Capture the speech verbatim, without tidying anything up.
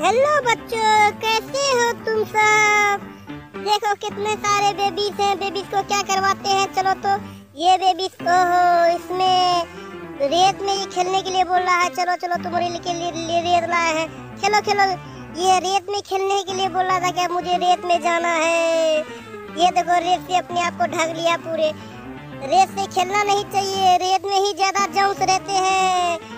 Hello बच्चों, कैसे हो तुम सब। देखो कितने सारे बेबीज हैं। बेबीज को क्या करवाते हैं। चलो तो ये बेबीज को इसमें रेत में ही खेलने के लिए बोल रहा है। चलो चलो तुम्हारे लिए, लिए, लिए रेत लाए हैं। खेलो खेलो। ये रेत में खेलने के लिए बोल रहा था कि मुझे रेत में जाना है। ये देखो रेत से अपने आप को ढक लिया पूरे। रेत से खेलना नहीं चाहिए, रेत में ही ज्यादा जर्म्स रहते हैं।